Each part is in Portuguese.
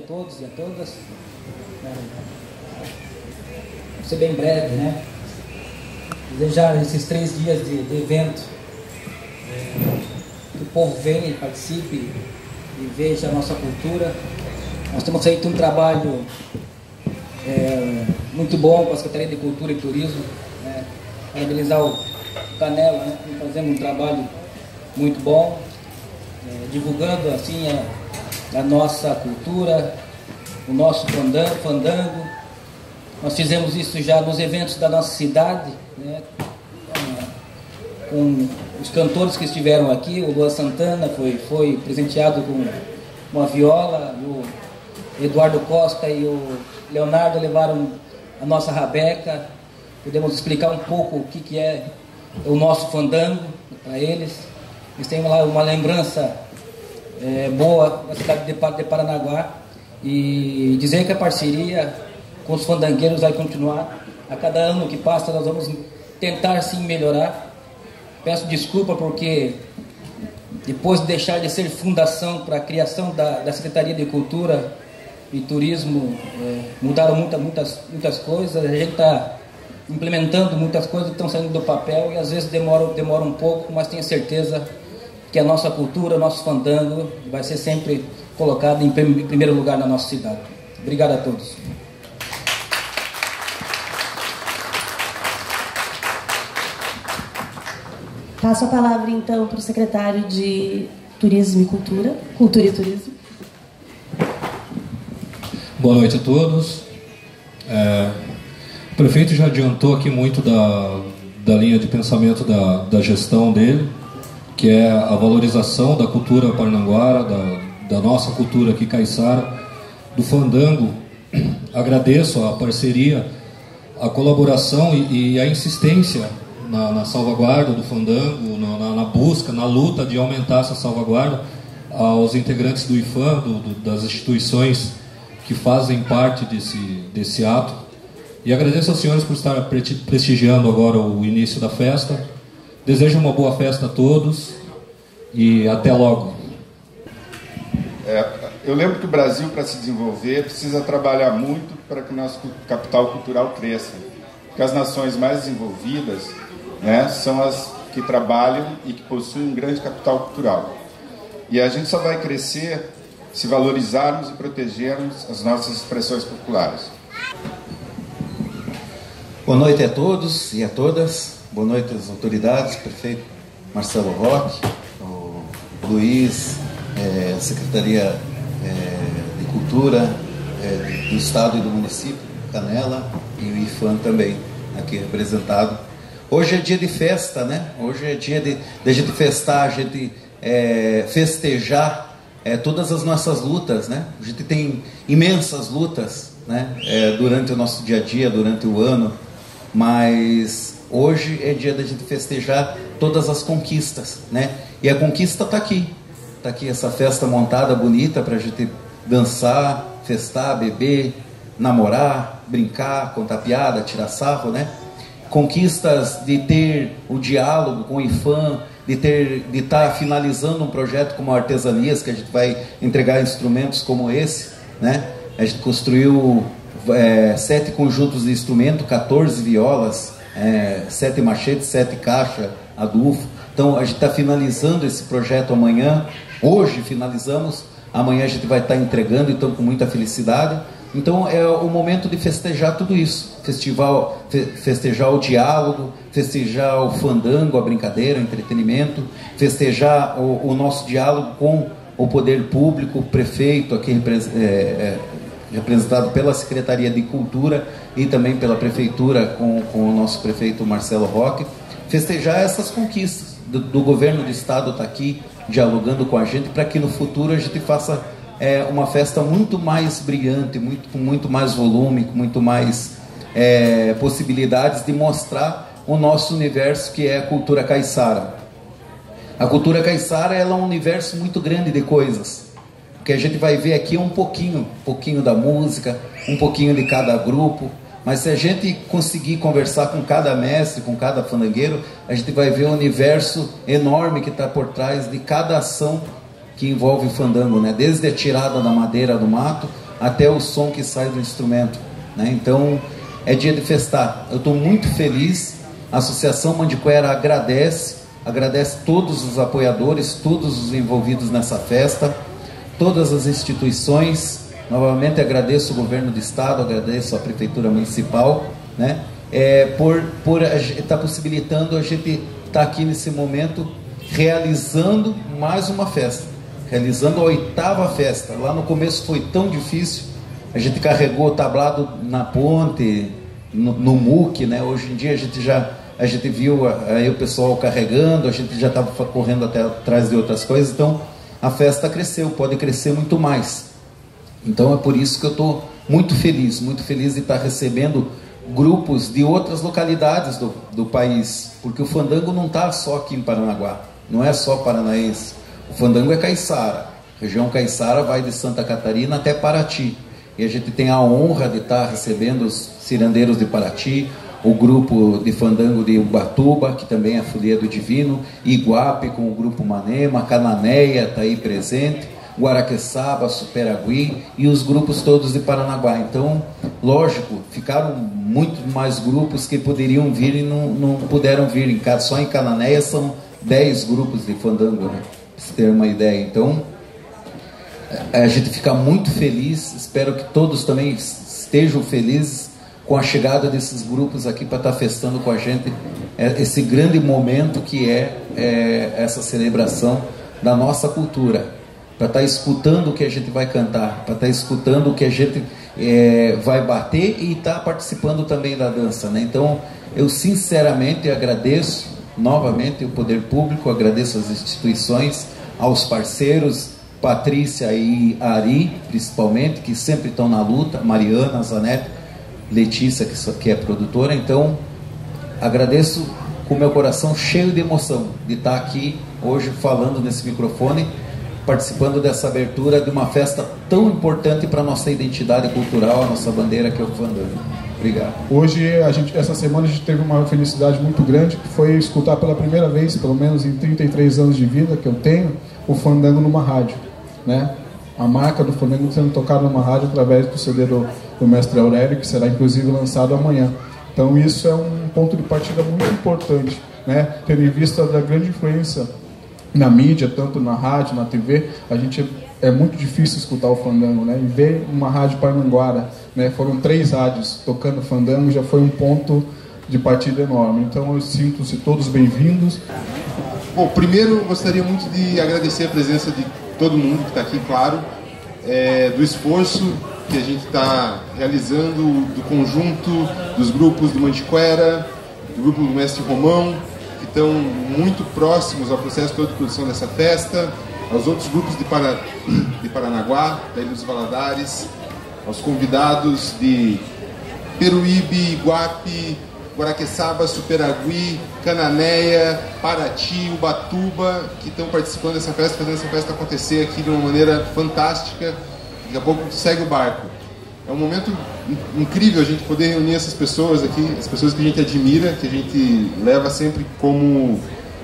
todos e a todas. Vou ser bem breve, né? Desejar esses 3 dias de evento, que o povo venha e participe e veja a nossa cultura. Nós temos feito um trabalho muito bom com a Secretaria de Cultura e Turismo, né? Parabenizar o Canela, né? Fazendo um trabalho muito bom, divulgando assim a nossa cultura, o nosso fandango. Nós fizemos isso já nos eventos da nossa cidade, né? Com os cantores que estiveram aqui. O Luan Santana foi presenteado com uma viola, o Eduardo Costa e o Leonardo levaram a nossa rabeca. Podemos explicar um pouco o que é o nosso fandango para eles. Eles têm lá uma lembrança boa da cidade de Paranaguá, e dizer que a parceria com os fandangueiros vai continuar. A cada ano que passa nós vamos tentar sim melhorar. Peço desculpa porque depois de deixar de ser fundação para a criação da Secretaria de Cultura e Turismo, mudaram muitas coisas. A gente está implementando muitas coisas que estão saindo do papel e às vezes demora um pouco, mas tenho certeza que a nossa cultura, o nosso fandango vai ser sempre colocado em primeiro lugar na nossa cidade. Obrigado a todos. Passo a palavra então para o secretário de Turismo e Cultura e Turismo. Boa noite a todos. O prefeito já adiantou aqui muito da linha de pensamento da gestão dele, que é a valorização da cultura parnanguara, da nossa cultura aqui caiçara, do fandango. Agradeço a parceria, a colaboração e a insistência na salvaguarda do fandango, na busca, na luta de aumentar essa salvaguarda, aos integrantes do IFAM, das instituições que fazem parte desse ato. E agradeço aos senhores por estar prestigiando agora o início da festa. Desejo uma boa festa a todos e até logo. Eu lembro que o Brasil, para se desenvolver, precisa trabalhar muito para que o nosso capital cultural cresça. Porque as nações mais desenvolvidas, né, são as que trabalham e que possuem um grande capital cultural. E a gente só vai crescer se valorizarmos e protegermos as nossas expressões populares. Boa noite a todos e a todas. Boa noite às autoridades, prefeito Marcelo Roque, o Luiz, Secretaria de Cultura do Estado e do município, Canela, e o IFAM também, aqui representado. Hoje é dia de festa, né? Hoje é dia de gente festar, a gente festejar todas as nossas lutas, né? A gente tem imensas lutas, né? Durante o nosso dia a dia, durante o ano, mas hoje é dia da gente festejar todas as conquistas, né? E a conquista está aqui essa festa montada bonita para a gente dançar, festar, beber, namorar, brincar, contar piada, tirar sarro, né? Conquistas de ter o diálogo com o IFAM, de estar finalizando um projeto como Artesanias, que a gente vai entregar instrumentos como esse, né? A gente construiu 7 conjuntos de instrumento, 14 violas, 7 machetes, 7 caixas, adufo. Então a gente está finalizando esse projeto amanhã. Hoje finalizamos, amanhã a gente vai estar entregando, então com muita felicidade. Então é o momento de festejar tudo isso, festejar o diálogo, festejar o fandango, a brincadeira, o entretenimento, festejar o nosso diálogo com o poder público, o prefeito aqui representado pela Secretaria de Cultura e também pela Prefeitura com o nosso prefeito Marcelo Roque, festejar essas conquistas do governo do Estado estar aqui dialogando com a gente para que no futuro a gente faça uma festa muito mais brilhante, com muito mais volume, com muito mais possibilidades de mostrar o nosso universo, que é a cultura caiçara. A cultura caiçara ela é um universo muito grande de coisas. O que a gente vai ver aqui é um pouquinho da música, um pouquinho de cada grupo, mas se a gente conseguir conversar com cada mestre, com cada fandangueiro, a gente vai ver um universo enorme que está por trás de cada ação que envolve o fandango, né? Desde a tirada da madeira do mato até o som que sai do instrumento, né? Então é dia de festar. Eu estou muito feliz. A Associação Mandiquera agradece todos os apoiadores, todos os envolvidos nessa festa, todas as instituições. Novamente agradeço o governo do estado, agradeço a prefeitura municipal, né? Por estar possibilitando a gente estar aqui nesse momento realizando mais uma festa, realizando a 8ª festa. Lá no começo foi tão difícil, a gente carregou o tablado na ponte, no MUC, né? Hoje em dia a gente viu aí o pessoal carregando, a gente já estava correndo até atrás de outras coisas, então a festa cresceu, pode crescer muito mais. Então é por isso que eu estou muito feliz de estar recebendo grupos de outras localidades do país, porque o fandango não está só aqui em Paranaguá, não é só paranaense, o fandango é caiçara, a região caiçara vai de Santa Catarina até Paraty, e a gente tem a honra de estar recebendo os cirandeiros de Paraty, o grupo de fandango de Ubatuba, que também é folia do Divino, Iguape com o grupo Manema, Cananéia está aí presente, Guaraqueçaba, Superagui e os grupos todos de Paranaguá. Então, lógico, ficaram muito mais grupos que poderiam vir e não puderam vir. Só em Cananéia são 10 grupos de fandango, né? Para você ter uma ideia. Então, a gente fica muito feliz, espero que todos também estejam felizes com a chegada desses grupos aqui para estar festando com a gente esse grande momento que é essa celebração da nossa cultura, para estar escutando o que a gente vai cantar, para estar escutando o que a gente vai bater e estar participando também da dança, né? Então, eu sinceramente agradeço novamente o poder público, agradeço as instituições, aos parceiros, Patrícia e Ari, principalmente, que sempre estão na luta, Mariana, Zanete, Letícia, que é produtora. Então, agradeço com meu coração cheio de emoção de estar aqui hoje falando nesse microfone, participando dessa abertura de uma festa tão importante para a nossa identidade cultural, a nossa bandeira, que é o fandango. Obrigado. Hoje, essa semana, a gente teve uma felicidade muito grande, que foi escutar pela primeira vez, pelo menos em 33 anos de vida que eu tenho, o fandango numa rádio, né? A marca do fandango sendo tocada numa rádio através do CD do Mestre Aurélio, que será inclusive lançado amanhã. Então isso é um ponto de partida muito importante, né? Tendo em vista da grande influência na mídia, tanto na rádio, na TV, é muito difícil escutar o fandango, né? E ver uma rádio Parnanguara, né? Foram 3 rádios tocando fandango, já foi um ponto de partida enorme. Então eu sinto-se todos bem-vindos. Bom, primeiro gostaria muito de agradecer a presença de todo mundo que está aqui, claro, do esforço que a gente está realizando, do conjunto dos grupos do Mandiquera, do grupo do Mestre Romão, que estão muito próximos ao processo todo de produção dessa festa, aos outros grupos de Paranaguá, da Ilha dos Valadares, aos convidados de Peruíbe, Iguape, Guaraqueçaba, Superagui, Cananéia, Paraty, Ubatuba, que estão participando dessa festa, fazendo essa festa acontecer aqui de uma maneira fantástica. Daqui a pouco segue o barco. É um momento incrível a gente poder reunir essas pessoas aqui, as pessoas que a gente admira, que a gente leva sempre como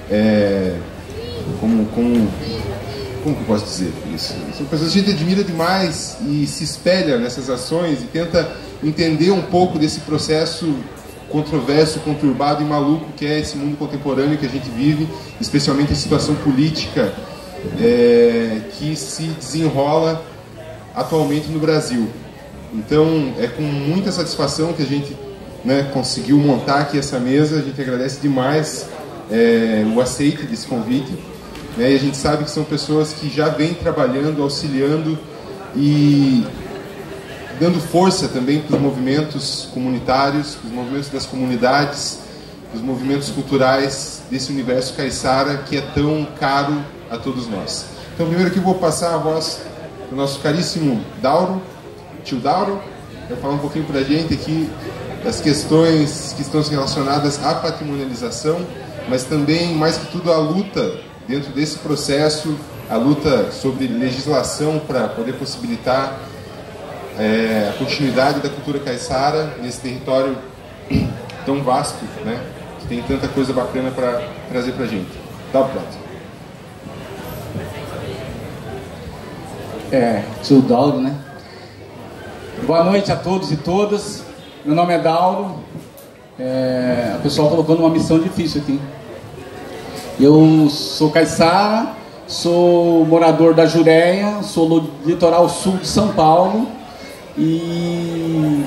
que eu posso dizer isso? São pessoas que a gente admira demais e se espelha nessas ações e tenta entender um pouco desse processo controverso, conturbado e maluco que é esse mundo contemporâneo que a gente vive, especialmente a situação política que se desenrola atualmente no Brasil. Então, é com muita satisfação que a gente conseguiu montar aqui essa mesa. A gente agradece demais o aceite desse convite, e a gente sabe que são pessoas que já vêm trabalhando, auxiliando e dando força também para os movimentos comunitários, para os movimentos das comunidades, para os movimentos culturais desse universo caiçara que é tão caro a todos nós. Então, primeiro aqui vou passar a voz para o nosso caríssimo Dauro, tio Dauro, vai falar um pouquinho para a gente aqui das questões que estão relacionadas à patrimonialização, mas também, mais que tudo, à luta dentro desse processo, a luta sobre legislação para poder possibilitar a continuidade da cultura caiçara nesse território tão vasto, né, que tem tanta coisa bacana para trazer para a gente. Dá o prato. Tio Dauro, né? Boa noite a todos e todas. Meu nome é Dauro. O pessoal colocou numa missão difícil aqui. Eu sou caiçara, sou morador da Jureia, sou do litoral sul de São Paulo e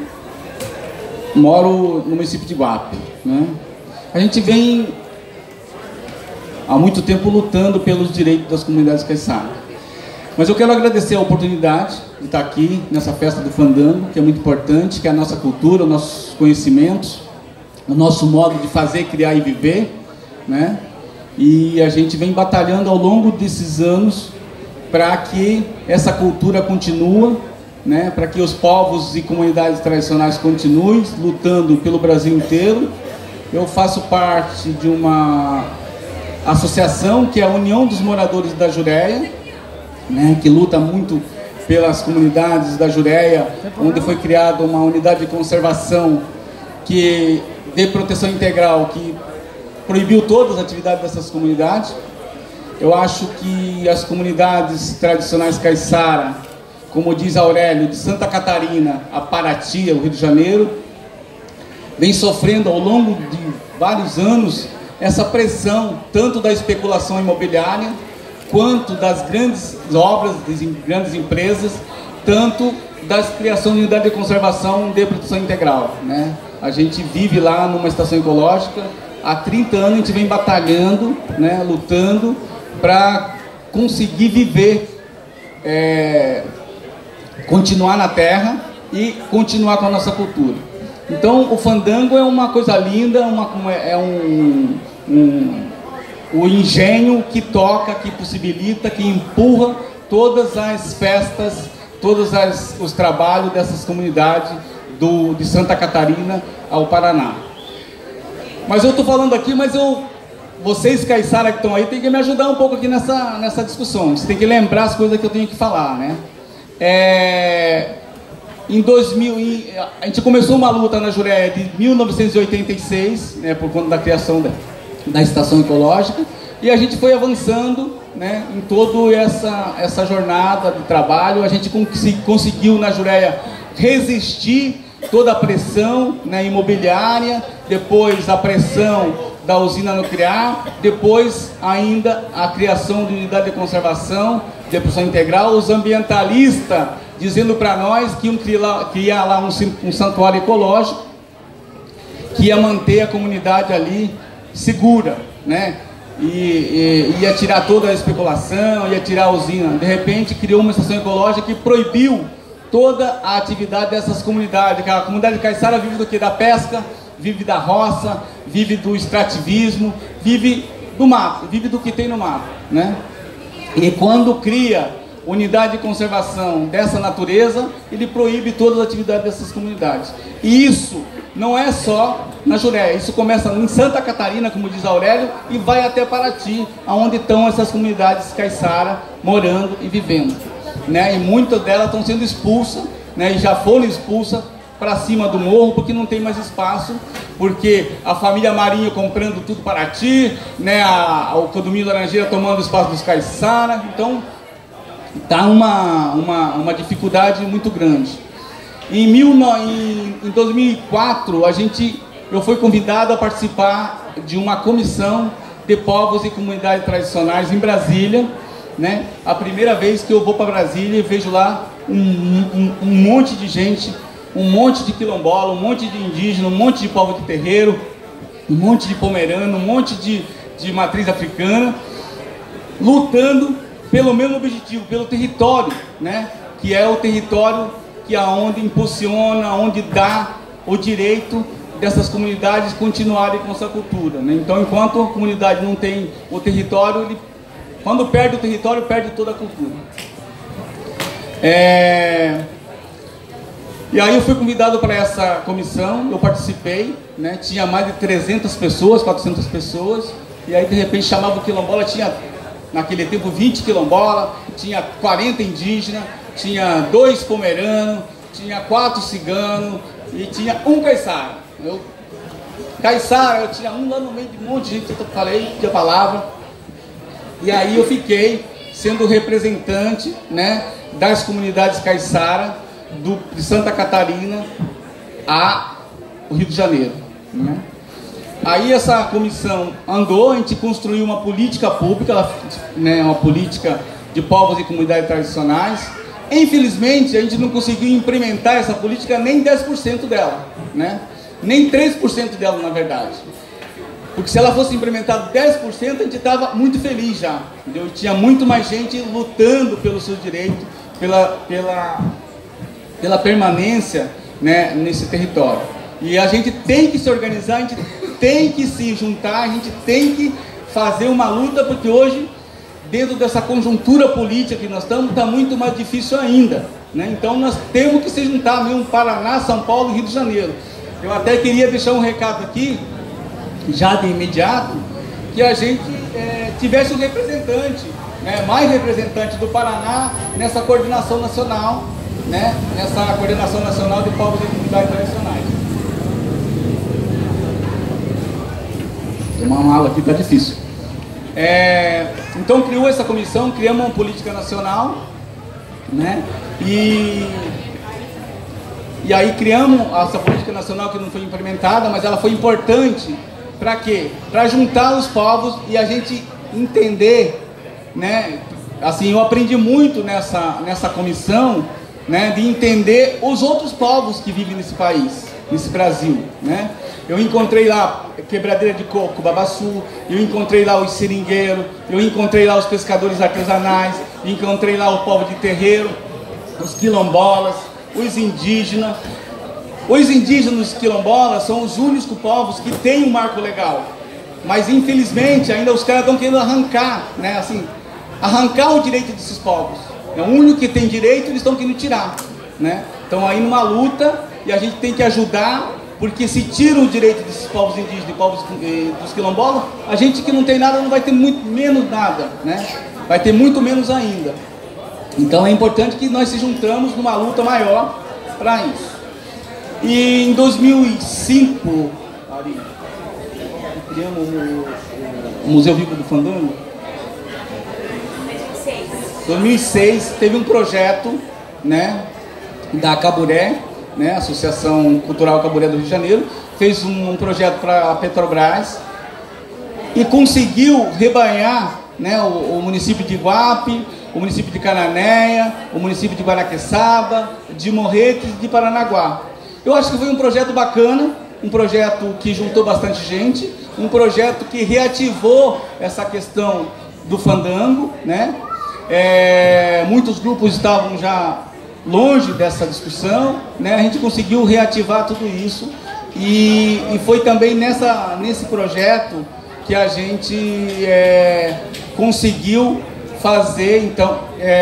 moro no município de Guape, né? A gente vem há muito tempo lutando pelos direitos das comunidades caiçaras. Mas eu quero agradecer a oportunidade de estar aqui nessa festa do Fandango, que é muito importante, que é a nossa cultura, os nossos conhecimentos, o nosso modo de fazer, criar e viver, né? E a gente vem batalhando ao longo desses anos para que essa cultura continue, né? Para que os povos e comunidades tradicionais continuem lutando pelo Brasil inteiro. Eu faço parte de uma associação que é a União dos Moradores da Jureia, né? Que luta muito pelas comunidades da Jureia, onde foi criada uma unidade de conservação que de proteção integral, que proibiu todas as atividades dessas comunidades. Eu acho que as comunidades tradicionais caiçara, como diz Aurélio, de Santa Catarina a Paraty, o Rio de Janeiro, vem sofrendo ao longo de vários anos essa pressão, tanto da especulação imobiliária, quanto das grandes obras, das grandes empresas, tanto da criação de unidade de conservação de proteção integral, né? A gente vive lá numa estação ecológica, há 30 anos a gente vem batalhando, né, lutando para conseguir viver, continuar na terra e continuar com a nossa cultura. Então o fandango é uma coisa linda, o engenho que toca, que possibilita, que empurra todas as festas, todos os trabalhos dessas comunidades de Santa Catarina ao Paraná. Mas eu estou falando aqui, vocês caiçara que estão aí, tem que me ajudar um pouco aqui nessa discussão. Você tem que lembrar as coisas que eu tenho que falar, né? Em 2000, a gente começou uma luta na Jureia de 1986, né, por conta da criação da estação ecológica, e a gente foi avançando, né, em toda essa jornada de trabalho. A gente conseguiu na Jureia resistir toda a pressão, né, imobiliária, depois a pressão da usina nuclear, depois ainda a criação de unidade de conservação, de proteção integral, os ambientalistas dizendo para nós que iam criar lá um santuário ecológico, que ia manter a comunidade ali segura, né? E ia tirar toda a especulação, ia tirar a usina. De repente criou uma estação ecológica que proibiu toda a atividade dessas comunidades. A comunidade caiçara vive do que? Da pesca, vive da roça, vive do extrativismo, vive do mato, vive do que tem no mato, né? E quando cria unidade de conservação dessa natureza, ele proíbe todas as atividades dessas comunidades. E isso não é só na Jureia, isso começa em Santa Catarina, como diz Aurélio, e vai até Paraty, onde estão essas comunidades caiçara morando e vivendo, né? E muitas delas estão sendo expulsas, né? E já foram expulsas para cima do morro, porque não tem mais espaço, porque a família Marinho comprando tudo Paraty, né? O condomínio Laranjeira tomando o espaço dos caiçara. Então está uma dificuldade muito grande. Em 2004 eu fui convidado a participar de uma comissão de povos e comunidades tradicionais em Brasília, né? A primeira vez que eu vou para Brasília e vejo lá um monte de gente, um monte de quilombola, um monte de indígena, um monte de povo de terreiro, um monte de pomerano, um monte de matriz africana, lutando pelo mesmo objetivo, pelo território, né? Que é o território que é onde impulsiona, onde dá o direito dessas comunidades continuarem com essa cultura, né? Então, enquanto a comunidade não tem o território, quando perde o território, perde toda a cultura. E aí eu fui convidado para essa comissão, eu participei, né? Tinha mais de 300 pessoas, 400 pessoas, e aí de repente chamava o quilombola, tinha naquele tempo 20 quilombola, tinha 40 indígenas, tinha 2 pomeranos, tinha 4 ciganos e tinha um caiçara. Eu tinha um lá no meio de um monte de gente, eu falei a palavra, e aí eu fiquei sendo representante, né, das comunidades caiçara de Santa Catarina ao Rio de Janeiro, né? Aí essa comissão andou, a gente construiu uma política pública, né, uma política de povos e comunidades tradicionais. Infelizmente, a gente não conseguiu implementar essa política nem 10% dela, né? Nem 3% dela, na verdade. Porque se ela fosse implementada 10%, a gente estava muito feliz já, entendeu? Tinha muito mais gente lutando pelo seu direito, pela permanência, né, nesse território. E a gente tem que se organizar, a gente tem que se juntar, a gente tem que fazer uma luta, porque hoje, dentro dessa conjuntura política que nós estamos, está muito mais difícil ainda, né? Então nós temos que se juntar mesmo, Paraná, São Paulo e Rio de Janeiro. Eu até queria deixar um recado aqui, já de imediato, que a gente tivesse um representante, né, mais representante do Paraná nessa coordenação nacional, né, nessa coordenação nacional de povos e comunidades tradicionais. Tomar uma aula aqui está difícil. Então criou essa comissão, criamos uma política nacional, né, e aí criamos essa política nacional que não foi implementada, mas ela foi importante para quê? Para juntar os povos e a gente entender, né? Assim, eu aprendi muito nessa comissão, né, de entender os outros povos que vivem nesse país, nesse Brasil, né? Eu encontrei lá quebradeira de coco, babaçu, eu encontrei lá os seringueiros, eu encontrei lá os pescadores artesanais, encontrei lá o povo de terreiro, os quilombolas, os indígenas. Os indígenas quilombolas são os únicos povos que têm um marco legal, mas infelizmente ainda os caras estão querendo arrancar, né, assim, arrancar o direito desses povos. É o único que tem direito, eles estão querendo tirar, né? Então aí numa luta, e a gente tem que ajudar, porque se tira o direito desses povos indígenas e povos dos quilombolas, a gente que não tem nada não vai ter muito menos nada, né? Vai ter muito menos ainda. Então é importante que nós se juntamos numa luta maior para isso. E em 2005, criamos o Museu Vivo do Fandango. 2006 teve um projeto, né, da Caburé, né, Associação Cultural Caburé do Rio de Janeiro, fez um projeto para a Petrobras e conseguiu rebanhar, né, o município de Iguape, o município de Cananéia, o município de Guaraqueçaba, de Morretes e de Paranaguá. Eu acho que foi um projeto bacana, um projeto que juntou bastante gente, um projeto que reativou essa questão do fandango, né? Muitos grupos estavam já longe dessa discussão, né? A gente conseguiu reativar tudo isso e foi também nesse projeto que a gente conseguiu fazer, então,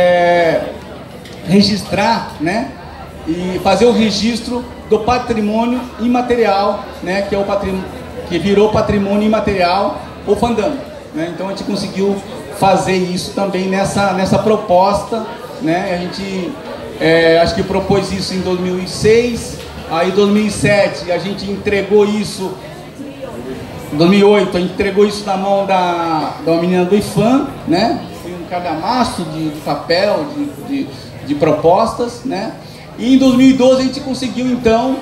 registrar, né? E fazer o registro do patrimônio imaterial, né, que é o patrimônio que virou patrimônio imaterial, o fandango, né? Então a gente conseguiu fazer isso também nessa proposta, né? A gente acho que propôs isso em 2006, aí em 2007 a gente entregou isso, em 2008 a gente entregou isso na mão da menina do IFAM, né? Foi um calhamaço de papel, de propostas, né? E em 2012 a gente conseguiu então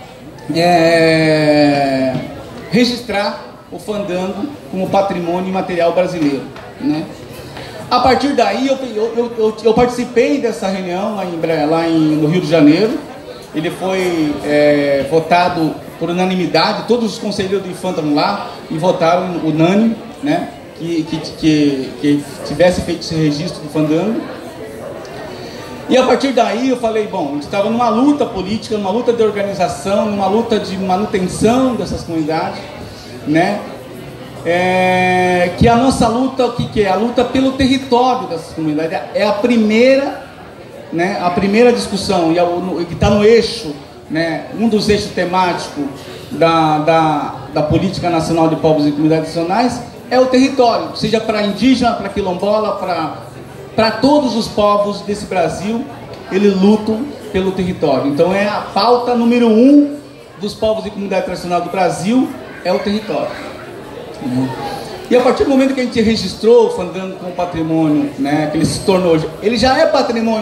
registrar o fandango como patrimônio imaterial brasileiro, né? A partir daí eu participei dessa reunião no Rio de Janeiro. Ele foi votado por unanimidade, todos os conselheiros do IFAM estavam lá e votaram unânime, né, que tivesse feito esse registro do fandango. E a partir daí eu falei, bom, a gente estava numa luta política, numa luta de organização, numa luta de manutenção dessas comunidades, né? Que a nossa luta, o que é? A luta pelo território dessas comunidades. É a primeira, né, a primeira discussão, e que está no eixo, né, um dos eixos temáticos da Política Nacional de Povos e Comunidades Tradicionais, é o território, seja para indígena, para quilombola, para todos os povos desse Brasil, eles lutam pelo território. Então é a pauta número 1 dos povos e comunidades tradicionais do Brasil, é o território. E a partir do momento que a gente registrou o fandango como patrimônio, né, que ele se tornou, ele já é patrimônio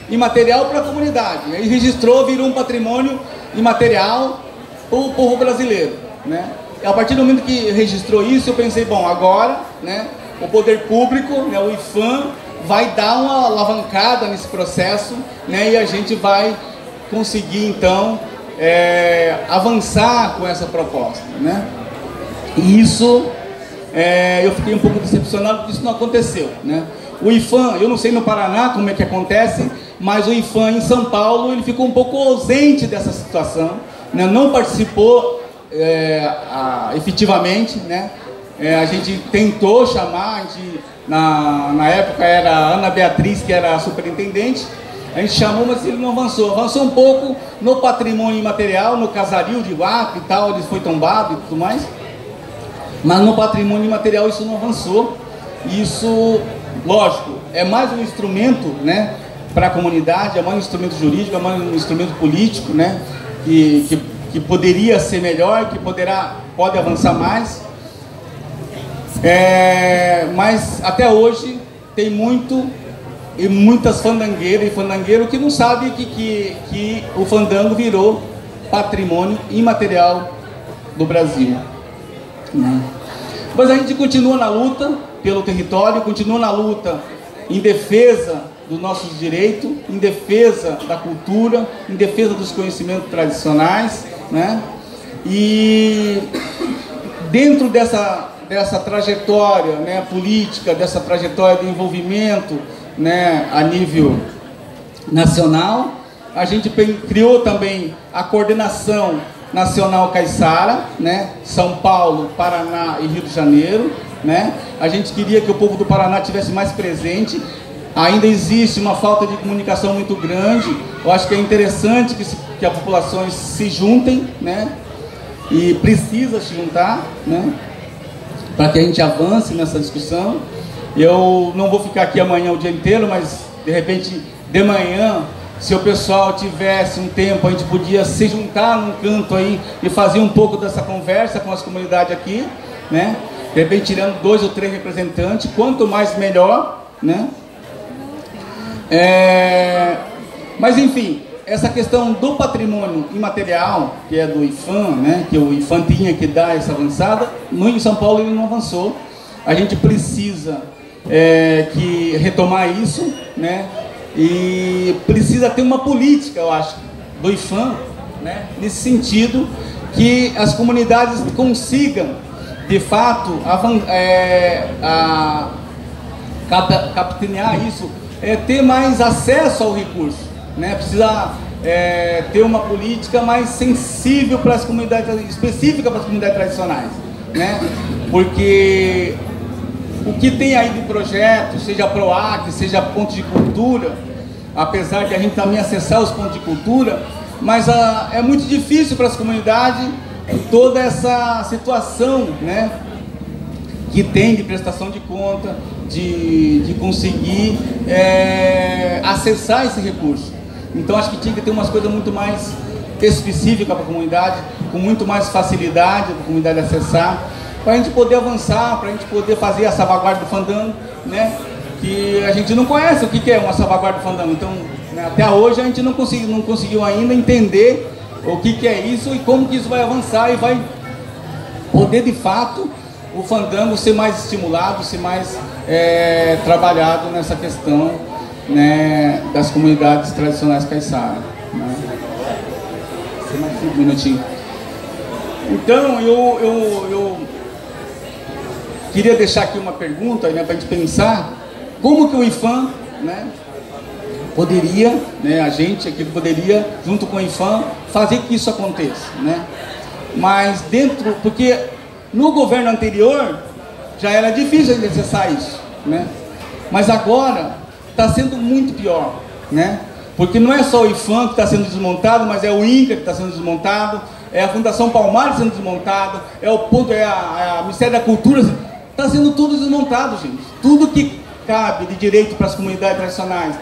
imaterial para a comunidade. Aí registrou, virou um patrimônio imaterial para o povo brasileiro, né? E a partir do momento que registrou isso, eu pensei, bom, agora, né, o poder público, né, o IPHAN, vai dar uma alavancada nesse processo, né, e a gente vai conseguir, então, avançar com essa proposta, né? E isso, eu fiquei um pouco decepcionado porque isso não aconteceu, né? O IPHAN, eu não sei no Paraná como é que acontece, mas o IPHAN em São Paulo, ele ficou um pouco ausente dessa situação, né? Não participou efetivamente, né? A gente tentou chamar, na época era a Ana Beatriz, que era a superintendente, a gente chamou, mas ele não avançou. Avançou um pouco no patrimônio imaterial, no casario de Guape e tal, ele foi tombado e tudo mais, mas no patrimônio imaterial isso não avançou. Isso, lógico, é mais um instrumento, né, para a comunidade, é mais um instrumento jurídico, é mais um instrumento político, né, que poderia ser melhor, que pode avançar mais, mas até hoje tem muitas fandangueiras e fandangueiros que não sabem que o fandango virou patrimônio imaterial do Brasil, né? Mas a gente continua na luta pelo território, continua na luta em defesa dos nossos direitos, em defesa da cultura, em defesa dos conhecimentos tradicionais, né? E dentro dessa trajetória, né, política, dessa trajetória de envolvimento, né, a nível nacional, a gente criou também a Coordenação Nacional Caiçara, né, São Paulo, Paraná e Rio de Janeiro, né? A gente queria que o povo do Paraná tivesse mais presente. Ainda existe uma falta de comunicação muito grande. Eu acho que é interessante que as populações se juntem, né? E precisa se juntar, né, para que a gente avance nessa discussão. Eu não vou ficar aqui amanhã o dia inteiro, mas de repente de manhã, se o pessoal tivesse um tempo, a gente podia se juntar num canto aí e fazer um pouco dessa conversa com as comunidades aqui, né? De repente tirando 2 ou 3 representantes, quanto mais melhor, né? Mas enfim, essa questão do patrimônio imaterial, que é do IPHAN, né, que o IPHAN tinha que dar essa avançada, em São Paulo ele não avançou. A gente precisa retomar isso, né, e precisa ter uma política, eu acho, do IPHAN, né, nesse sentido, que as comunidades consigam, de fato, capitanear isso, ter mais acesso ao recurso, né? Precisa ter uma política mais sensível para as comunidades, específica para as comunidades tradicionais, né? Porque o que tem aí de projeto, seja PROAC, seja ponto de cultura, apesar de a gente também acessar os pontos de cultura, mas é muito difícil para as comunidades toda essa situação, né, que tem de prestação de conta, de conseguir acessar esse recurso. Então acho que tinha que ter umas coisas muito mais específicas para a comunidade, com muito mais facilidade para a comunidade acessar, para a gente poder avançar, para a gente poder fazer a salvaguarda do fandango, né? Que a gente não conhece o que é uma salvaguarda do fandango. Então, né, até hoje a gente não conseguiu ainda entender o que é isso e como que isso vai avançar e vai poder de fato o fandango ser mais estimulado, ser mais trabalhado nessa questão, né, das comunidades tradicionais caiçara, né? Mais 5 minutinhos. Então eu queria deixar aqui uma pergunta, né, para a gente pensar como que o IPHAN, né, poderia, né, a gente aqui poderia, junto com o IPHAN, fazer que isso aconteça, né? Mas porque no governo anterior já era difícil de acessar isso, né? Mas agora está sendo muito pior, né? Porque não é só o IPHAN que está sendo desmontado, mas é o INCRA que está sendo desmontado, é a Fundação Palmares sendo desmontada, é a Ministério da Cultura, está sendo tudo desmontado, gente. Tudo que cabe de direito para as comunidades tradicionais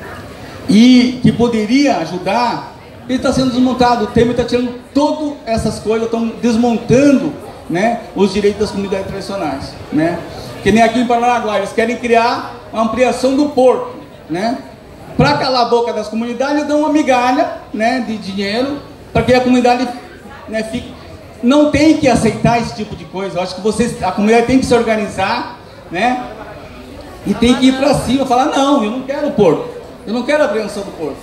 e que poderia ajudar, ele está sendo desmontado. O Temer está tirando todas essas coisas, estão desmontando, né, os direitos das comunidades tradicionais, né? Que nem aqui em Paranaguá, eles querem criar uma ampliação do porto, né? para calar a boca das comunidades, dão uma migalha, né, de dinheiro, para que a comunidade, né, fique... Não tem que aceitar esse tipo de coisa. Eu acho que a comunidade tem que se organizar, né, e tem que ir para cima, falar, não, eu não quero o porto, eu não quero a apreensão do porto.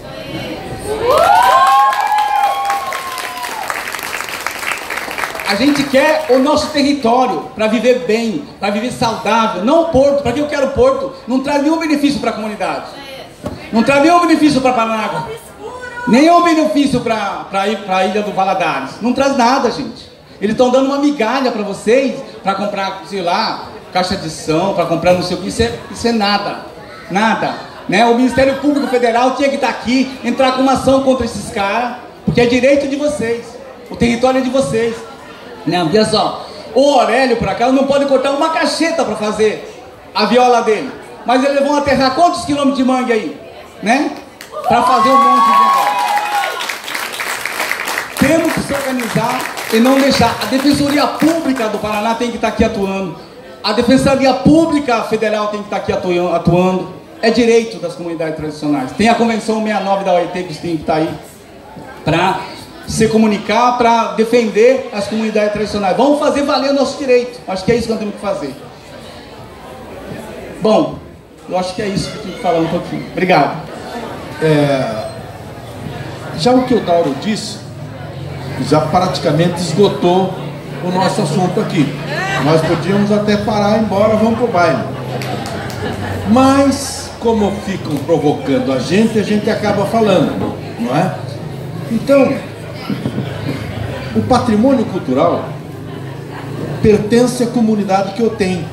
A gente quer o nosso território para viver bem, para viver saudável, não o porto. Para que eu quero o porto? Não traz nenhum benefício para a comunidade, não traz nenhum benefício para Paranaguá, nenhum benefício para ir para a Ilha do Valadares, não traz nada, gente. Eles estão dando uma migalha para vocês, para comprar, sei lá, caixa de som, para comprar não sei o que. Isso é nada, nada, né? O Ministério Público Federal tinha que estar aqui, entrar com uma ação contra esses caras, porque é direito de vocês, o território é de vocês. Não, olha só, o Aurélio, por acaso, não pode cortar uma cacheta para fazer a viola dele, mas eles vão aterrar quantos quilômetros de mangue aí, né? Para fazer um monte de negócio. Temos que se organizar e não deixar. A Defensoria Pública do Paraná tem que estar aqui atuando, a Defensoria Pública Federal tem que estar aqui atuando. É direito das comunidades tradicionais. Tem a Convenção 69 da OIT que tem que estar aí para se comunicar, para defender as comunidades tradicionais. Vamos fazer valer o nosso direito. Acho que é isso que nós temos que fazer. Bom, eu acho que é isso que eu tenho que falar um pouquinho. Obrigado. Já o que o Dauro disse, já praticamente esgotou o nosso assunto aqui. Nós podíamos até parar e ir embora, vamos para o baile. Mas, como ficam provocando a gente acaba falando, não é? Então, o patrimônio cultural pertence à comunidade que eu tenho.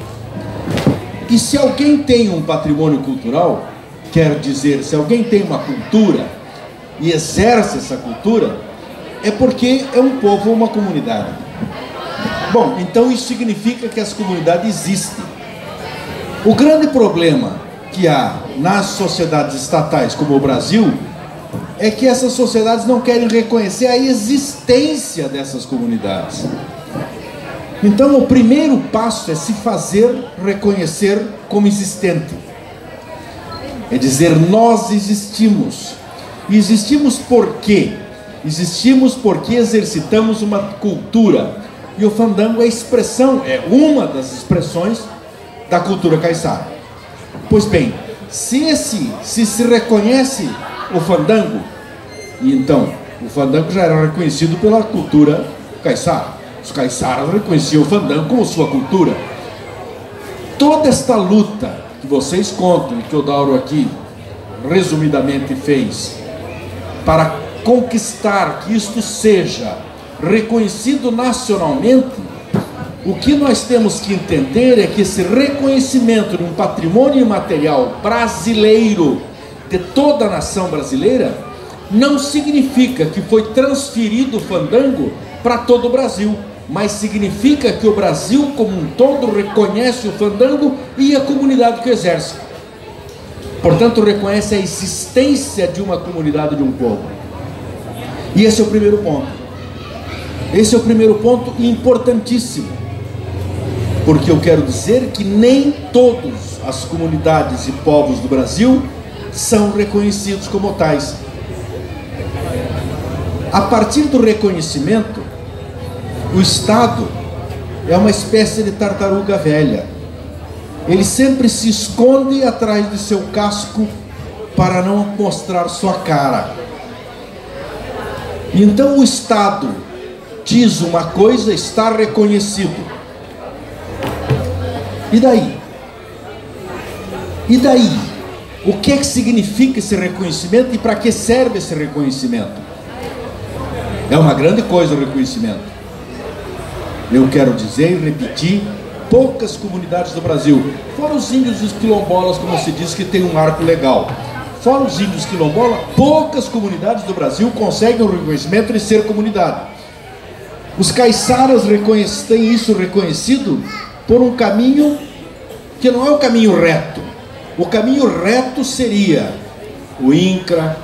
E se alguém tem um patrimônio cultural, quer dizer, se alguém tem uma cultura e exerce essa cultura, é porque é um povo ou uma comunidade. Bom, então isso significa que as comunidades existem. O grande problema que há nas sociedades estatais como o Brasil é que essas sociedades não querem reconhecer a existência dessas comunidades. Então o primeiro passo é se fazer reconhecer como existente. É dizer, nós existimos. E existimos por quê? Existimos porque exercitamos uma cultura. E o fandango é expressão, é uma das expressões da cultura caiçara. Pois bem, se se reconhece o fandango, e então o fandango já era reconhecido pela cultura caiçara. Os caiçaras reconheciam o fandango como sua cultura. Toda esta luta que vocês contam, que o Dauro aqui resumidamente fez, para conquistar que isto seja reconhecido nacionalmente, o que nós temos que entender é que esse reconhecimento de um patrimônio imaterial brasileiro, de toda a nação brasileira, não significa que foi transferido o fandango para todo o Brasil, mas significa que o Brasil como um todo reconhece o fandango e a comunidade que o exerce. Portanto, reconhece a existência de uma comunidade, de um povo. E esse é o primeiro ponto. Esse é o primeiro ponto importantíssimo, porque eu quero dizer que nem todas as comunidades e povos do Brasil são reconhecidos como tais. A partir do reconhecimento, o Estado é uma espécie de tartaruga velha. Ele sempre se esconde atrás de seu casco para não mostrar sua cara. Então o Estado diz uma coisa, está reconhecido. E daí? E daí? O que é que significa esse reconhecimento e para que serve esse reconhecimento? É uma grande coisa o reconhecimento. Eu quero dizer e repetir, poucas comunidades do Brasil, fora os índios e os quilombolas, como se diz, que tem um marco legal. Fora os índios quilombolas, poucas comunidades do Brasil conseguem o reconhecimento de ser comunidade. Os caiçaras têm isso reconhecido por um caminho que não é o caminho reto. O caminho reto seria o INCRA,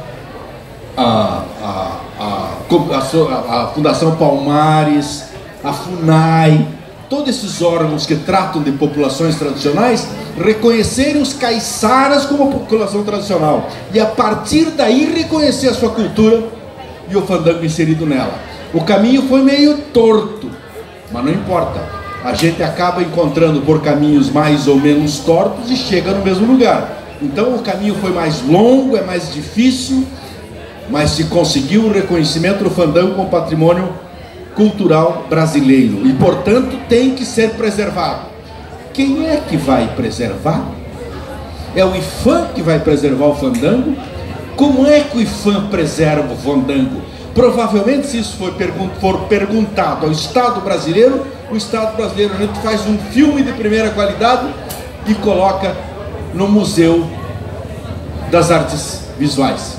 a Fundação Palmares, a FUNAI, todos esses órgãos que tratam de populações tradicionais reconhecerem os caiçaras como população tradicional e a partir daí reconhecer a sua cultura e o fandango inserido nela. O caminho foi meio torto, mas não importa, a gente acaba encontrando por caminhos mais ou menos tortos e chega no mesmo lugar. Então o caminho foi mais longo, é mais difícil, mas se conseguiu o reconhecimento do fandango como patrimônio cultural brasileiro e, portanto, tem que ser preservado. Quem é que vai preservar? É o IPHAN que vai preservar o fandango? Como é que o IPHAN preserva o fandango? Provavelmente, se isso for perguntado ao Estado brasileiro, o Estado brasileiro, a gente faz um filme de primeira qualidade e coloca no Museu das Artes Visuais.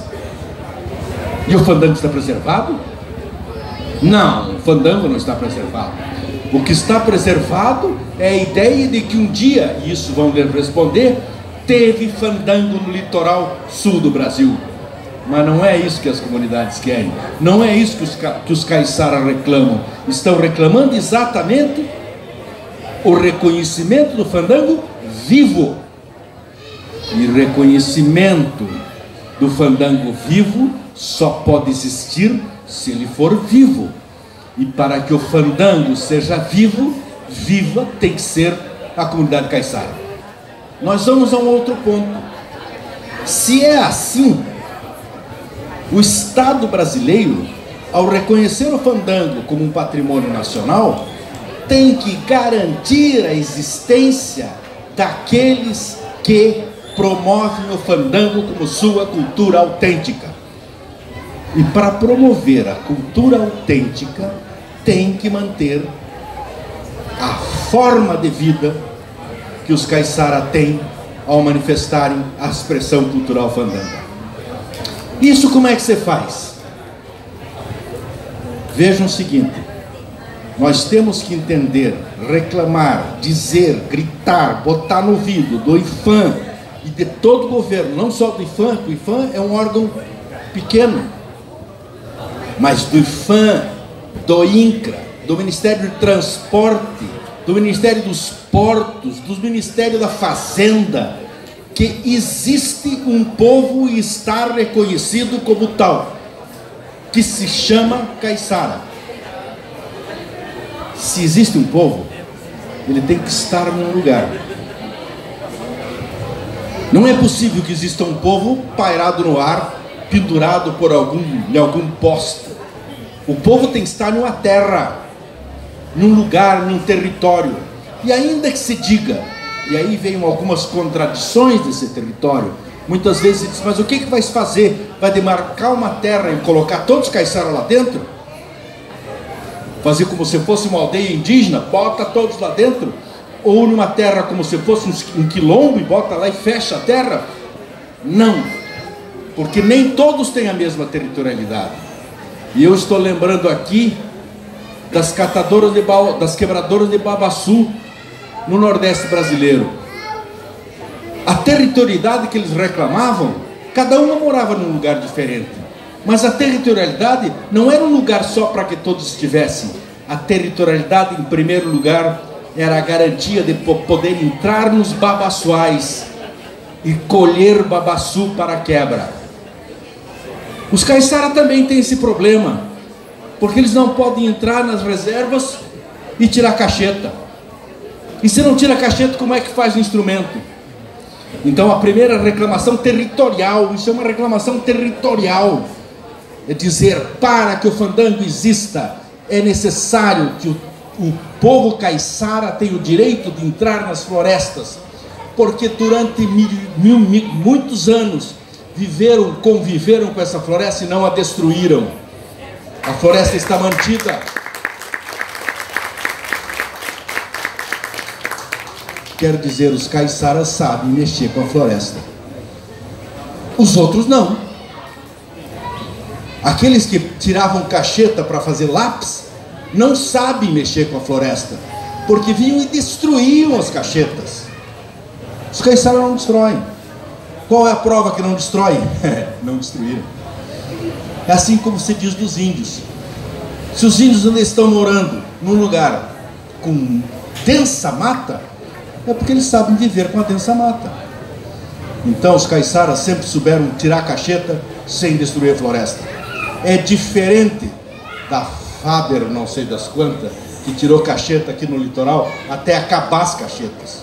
E o fandango está preservado? Não, o fandango não está preservado. O que está preservado é a ideia de que um dia, e isso vão responder, teve fandango no litoral sul do Brasil. Mas não é isso que as comunidades querem. Não é isso que os caiçaras reclamam. Estão reclamando exatamente o reconhecimento do fandango vivo. E reconhecimento do fandango vivo só pode existir se ele for vivo. E para que o fandango seja vivo, viva tem que ser a comunidade caiçara. Nós vamos a um outro ponto. Se é assim, o Estado brasileiro, ao reconhecer o fandango como um patrimônio nacional, tem que garantir a existência daqueles que promovem o fandango como sua cultura autêntica. E para promover a cultura autêntica, tem que manter a forma de vida que os caiçara têm ao manifestarem a expressão cultural fandanga. Isso como é que você faz? Vejam o seguinte: nós temos que entender, reclamar, dizer, gritar, botar no ouvido do IPHAN e de todo o governo, não só do IPHAN, o IPHAN é um órgão pequeno, mas do IPHAN, do INCRA, do Ministério do Transporte, do Ministério dos Portos, do Ministério da Fazenda, que existe um povo e está reconhecido como tal, que se chama caiçara. Se existe um povo, ele tem que estar num lugar. Não é possível que exista um povo pairado no ar, pendurado por algum poste. O povo tem que estar numa terra, num lugar, num território. E ainda que se diga, e aí vem algumas contradições desse território, muitas vezes se diz, mas o que vai se fazer? Vai demarcar uma terra e colocar todos os caiçaras lá dentro? Fazer como se fosse uma aldeia indígena, bota todos lá dentro? Ou numa terra como se fosse um quilombo e bota lá e fecha a terra? Não, porque nem todos têm a mesma territorialidade. E eu estou lembrando aqui das quebradoras de babaçu no Nordeste brasileiro. A territorialidade que eles reclamavam, cada uma morava num lugar diferente, mas a territorialidade não era um lugar só para que todos estivessem. A territorialidade, em primeiro lugar, era a garantia de poder entrar nos babaçuais e colher babaçu para a quebra. Os caiçara também têm esse problema, porque eles não podem entrar nas reservas e tirar cacheta. E se não tira cacheta, como é que faz o instrumento? Então a primeira reclamação territorial, isso é uma reclamação territorial, é dizer, para que o fandango exista, é necessário que o povo caiçara tenha o direito de entrar nas florestas, porque durante muitos anos conviveram com essa floresta e não a destruíram. A floresta está mantida. Quero dizer, os caiçaras sabem mexer com a floresta. Os outros não. Aqueles que tiravam cacheta para fazer lápis não sabem mexer com a floresta, porque vinham e destruíam as cachetas. Os caiçaras não destroem. Qual é a prova que não destrói? Não destruíram. É assim como se diz dos índios. Se os índios ainda estão morando num lugar com densa mata, é porque eles sabem viver com a densa mata. Então os caiçaras sempre souberam tirar a cacheta sem destruir a floresta. É diferente da Faber, não sei das quantas, que tirou cacheta aqui no litoral até acabar as cachetas.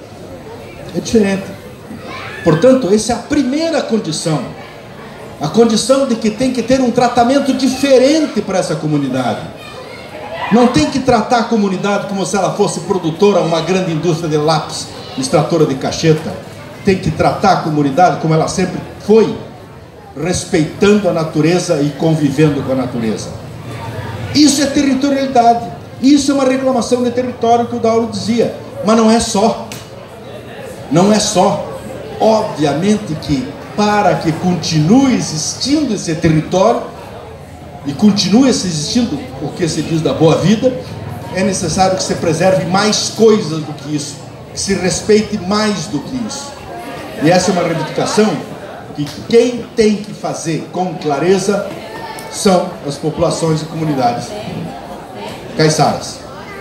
É diferente. Portanto, essa é a primeira condição. A condição de que tem que ter um tratamento diferente para essa comunidade. Não tem que tratar a comunidade como se ela fosse produtora, uma grande indústria de lápis, extratora de cacheta. Tem que tratar a comunidade como ela sempre foi, respeitando a natureza e convivendo com a natureza. Isso é territorialidade. Isso é uma reclamação de território que o Dauro dizia. Mas não é só. Não é só. Obviamente que para que continue existindo esse território e continue existindo o que se diz da boa vida, é necessário que se preserve mais coisas do que isso, que se respeite mais do que isso. E essa é uma reivindicação que quem tem que fazer com clareza são as populações e comunidades caiçaras.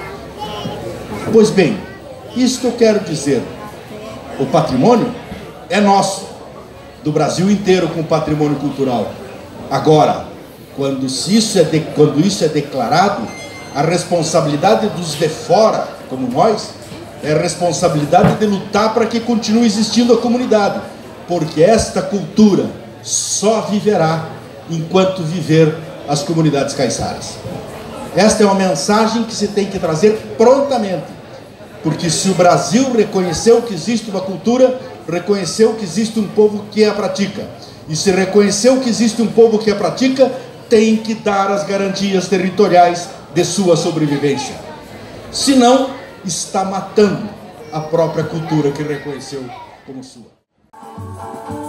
Pois bem, isso que eu quero dizer, o patrimônio é nosso, do Brasil inteiro com patrimônio cultural. Agora, quando isso é declarado, a responsabilidade dos de fora, como nós, é a responsabilidade de lutar para que continue existindo a comunidade, porque esta cultura só viverá enquanto viver as comunidades caiçaras. Esta é uma mensagem que se tem que trazer prontamente, porque se o Brasil reconheceu que existe uma cultura, reconheceu que existe um povo que a pratica. E se reconheceu que existe um povo que a pratica, tem que dar as garantias territoriais de sua sobrevivência. Senão, está matando a própria cultura que reconheceu como sua.